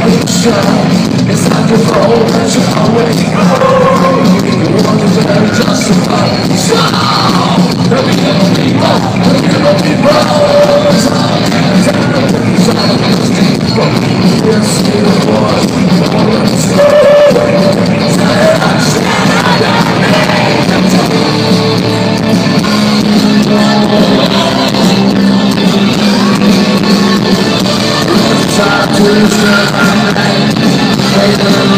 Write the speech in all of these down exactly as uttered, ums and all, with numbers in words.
It's like a road that you're always going. You want to very justified. So, the real people, the real people. Sometimes I don't think it's all those people. Yes, it was. Time to step back. Hey,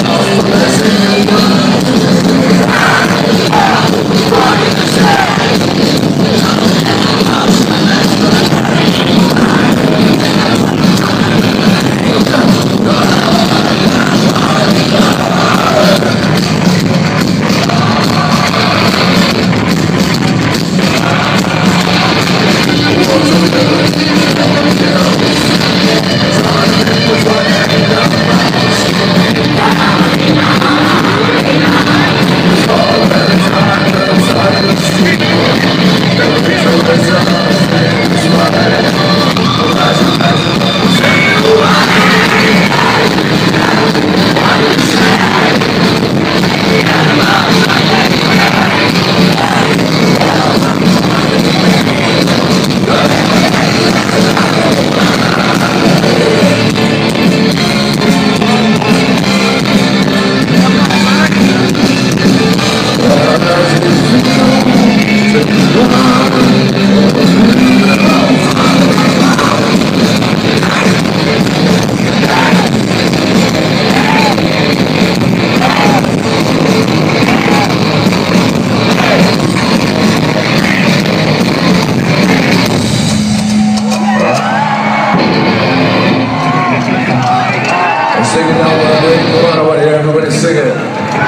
sing it now, come on, I want to hear everybody sing it.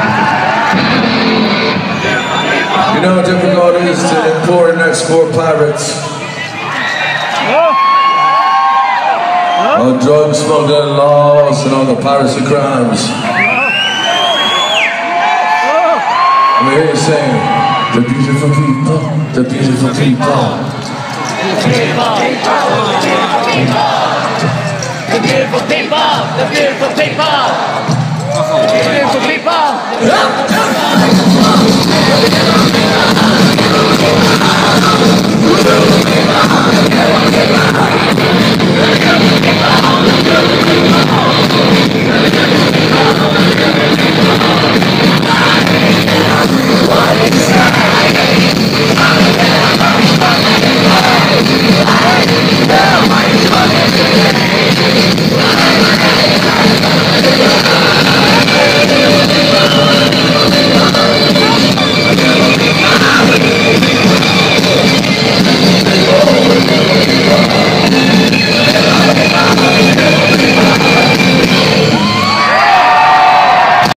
You know how difficult it is to import and export pirates. All drug smuggling laws and all the piracy crimes. Let me hear you sing. The beautiful people, the beautiful people. The beautiful people, the beautiful people.